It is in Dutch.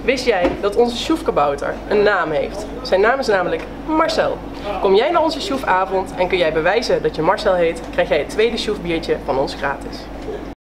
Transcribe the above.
Wist jij dat onze sjoefkabouter een naam heeft? Zijn naam is namelijk Marcel. Kom jij naar onze sjoefavond en kun jij bewijzen dat je Marcel heet, krijg jij het tweede sjoefbiertje van ons gratis.